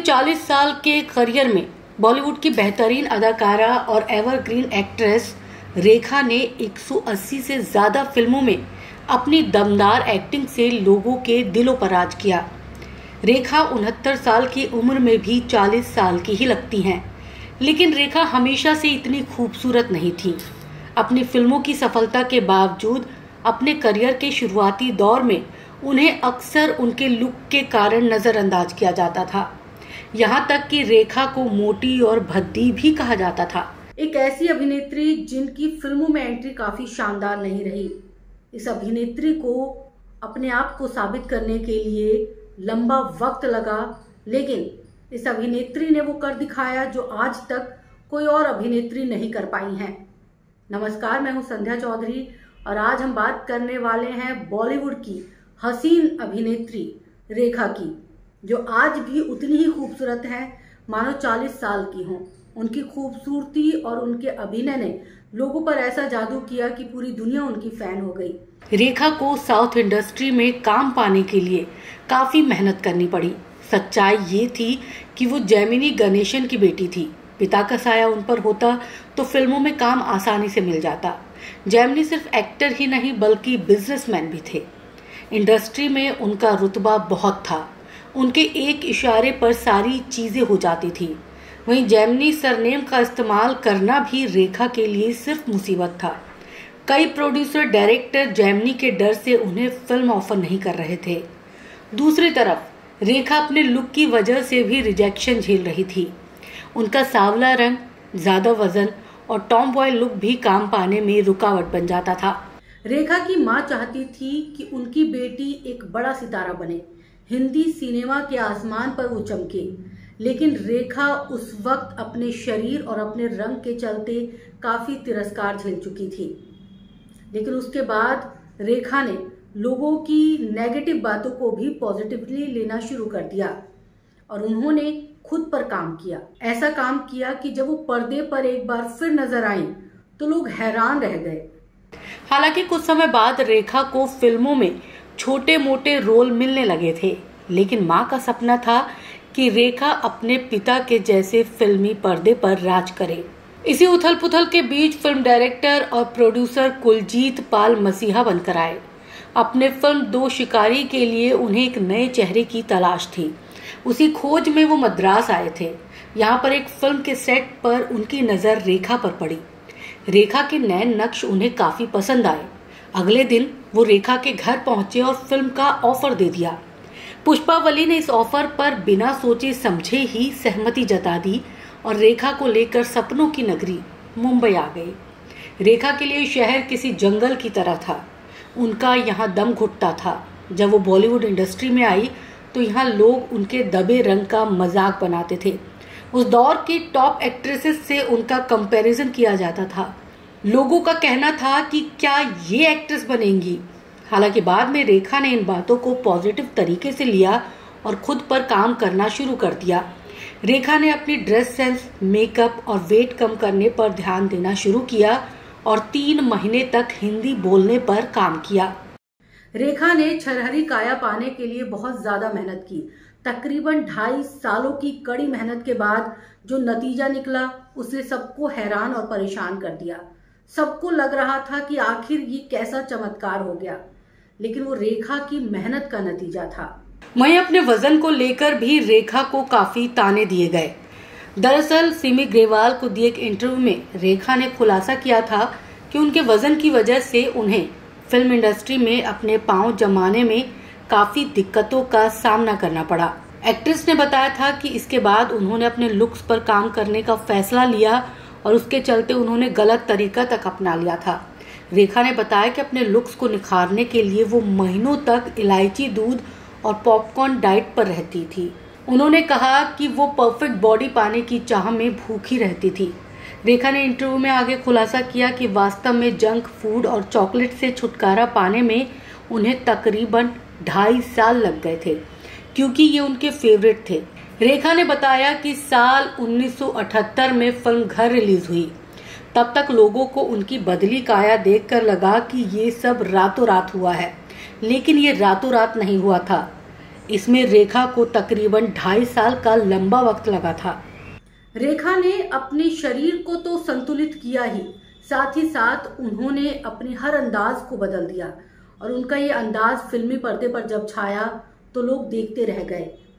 40 साल के करियर में बॉलीवुड की बेहतरीन अदाकारा और एवरग्रीन एक्ट्रेस रेखा ने 180 से ज्यादा फिल्मों में अपनी दमदार एक्टिंग से लोगों के दिलों पर राज किया। रेखा 69 साल की उम्र में भी 40 साल की ही लगती हैं, लेकिन रेखा हमेशा से इतनी खूबसूरत नहीं थी। अपनी फिल्मों की सफलता के बावजूद अपने करियर के शुरुआती दौर में उन्हें अक्सर उनके लुक के कारण नजरअंदाज किया जाता था। यहाँ तक कि रेखा को मोटी और भद्दी भी कहा जाता था। एक ऐसी अभिनेत्री जिनकी फिल्मों में एंट्री काफी शानदार नहीं रही। इस अभिनेत्री को अपने आप को साबित करने के लिए लंबा वक्त लगा, लेकिन इस अभिनेत्री ने वो कर दिखाया जो आज तक कोई और अभिनेत्री नहीं कर पाई हैं। नमस्कार, मैं हूं संध्या चौधरी और आज हम बात करने वाले हैं बॉलीवुड की हसीन अभिनेत्री रेखा की, जो आज भी उतनी ही खूबसूरत हैं मानो 40 साल की हों। उनकी खूबसूरती और उनके अभिनय ने लोगों पर ऐसा जादू किया कि पूरी दुनिया उनकी फैन हो गई। रेखा को साउथ इंडस्ट्री में काम पाने के लिए काफी मेहनत करनी पड़ी। सच्चाई ये थी कि वो जेमिनी गणेशन की बेटी थी। पिता का साया उन पर होता तो फिल्मों में काम आसानी से मिल जाता। जेमिनी सिर्फ एक्टर ही नहीं बल्कि बिजनेसमैन भी थे। इंडस्ट्री में उनका रुतबा बहुत था। उनके एक इशारे पर सारी चीजें हो जाती थी। वहीं जेमिनी सरनेम का इस्तेमाल करना भी रेखा के लिए सिर्फ मुसीबत था। कई प्रोड्यूसर डायरेक्टर जेमिनी के डर से उन्हें फिल्म ऑफर नहीं कर रहे थे। दूसरी तरफ रेखा अपने लुक की वजह से भी रिजेक्शन झेल रही थी। उनका सांवला रंग, ज्यादा वजन और टॉम बॉय लुक भी काम पाने में रुकावट बन जाता था। रेखा की मां चाहती थी कि उनकी बेटी एक बड़ा सितारा बने, हिंदी सिनेमा के आसमान पर वो चमके, लेकिन रेखा उस वक्त अपने शरीर और अपने रंग के चलते काफी तिरस्कार झेल चुकी थी। लेकिन उसके बाद रेखा ने लोगों की नेगेटिव बातों को भी पॉजिटिवली लेना शुरू कर दिया और उन्होंने खुद पर काम किया। ऐसा काम किया कि जब वो पर्दे पर एक बार फिर नजर आई तो लोग हैरान रह गए। हालांकि कुछ समय बाद रेखा को फिल्मों में छोटे मोटे रोल मिलने लगे थे, लेकिन मां का सपना था कि रेखा अपने पिता के जैसे फिल्मी पर्दे पर राज करे। इसी उथल पुथल के बीच फिल्म डायरेक्टर और प्रोड्यूसर कुलजीत पाल मसीहा बनकर आए। अपने फिल्म दो शिकारी के लिए उन्हें एक नए चेहरे की तलाश थी। उसी खोज में वो मद्रास आए थे। यहाँ पर एक फिल्म के सेट पर उनकी नजर रेखा पर पड़ी। रेखा के नए नक्श उन्हें काफी पसंद आए। अगले दिन वो रेखा के घर पहुंचे और फिल्म का ऑफर दे दिया। पुष्पावली ने इस ऑफर पर बिना सोचे समझे ही सहमति जता दी और रेखा को लेकर सपनों की नगरी मुंबई आ गई। रेखा के लिए शहर किसी जंगल की तरह था। उनका यहाँ दम घुटता था। जब वो बॉलीवुड इंडस्ट्री में आई तो यहाँ लोग उनके दबे रंग का मजाक बनाते थे। उस दौर की टॉप एक्ट्रेसेस से उनका कंपैरिजन किया जाता था। लोगों का कहना था कि क्या ये एक्ट्रेस बनेंगी। हालांकि बाद में रेखा ने इन बातों को पॉजिटिव तरीके से लिया और खुद पर काम करना शुरू कर दिया। रेखा ने अपनी ड्रेस सेंस, मेकअप और वेट कम करने पर ध्यान देना शुरू किया और 3 महीने तक हिंदी बोलने पर काम किया। रेखा ने छरहरी काया पाने के लिए बहुत ज्यादा मेहनत की। तकरीबन 2.5 सालों की कड़ी मेहनत के बाद जो नतीजा निकला उसने सबको हैरान और परेशान कर दिया। सबको लग रहा था कि आखिर ये कैसा चमत्कार हो गया, लेकिन वो रेखा की मेहनत का नतीजा था। वहीं अपने वजन को लेकर भी रेखा को काफी ताने दिए गए। दरअसल सिमी ग्रेवाल को दिए एक इंटरव्यू में रेखा ने खुलासा किया था कि उनके वजन की वजह से उन्हें फिल्म इंडस्ट्री में अपने पांव जमाने में काफी दिक्कतों का सामना करना पड़ा। एक्ट्रेस ने बताया था कि इसके बाद उन्होंने अपने लुक्स पर काम करने का फैसला लिया और उसके चलते उन्होंने गलत तरीका तक अपना लिया था। रेखा ने बताया कि अपने लुक्स को निखारने के लिए वो महीनों तक इलायची दूध और पॉपकॉर्न डाइट पर रहती थी। उन्होंने कहा कि वो परफेक्ट बॉडी पाने की चाह में भूखी रहती थी। रेखा ने इंटरव्यू में आगे खुलासा किया कि वास्तव में जंक फूड और चॉकलेट से छुटकारा पाने में उन्हें तकरीबन 2.5 साल लग गए थे, क्योंकि ये उनके फेवरेट थे। रेखा ने बताया कि साल 1978 में फिल्म घर रिलीज हुई। तब तक लोगों को उनकी बदली काया देखकर लगा कि ये सब रातों रात हुआ है, लेकिन ये रातों रात नहीं हुआ था। इसमें रेखा को तकरीबन 2.5 साल का लंबा वक्त लगा था। रेखा ने अपने शरीर को तो संतुलित किया ही, साथ ही साथ उन्होंने अपने हर अंदाज को बदल दिया और उनका ये अंदाज फिल्मी पर्दे पर जब छाया तो लोग देखते रह गए।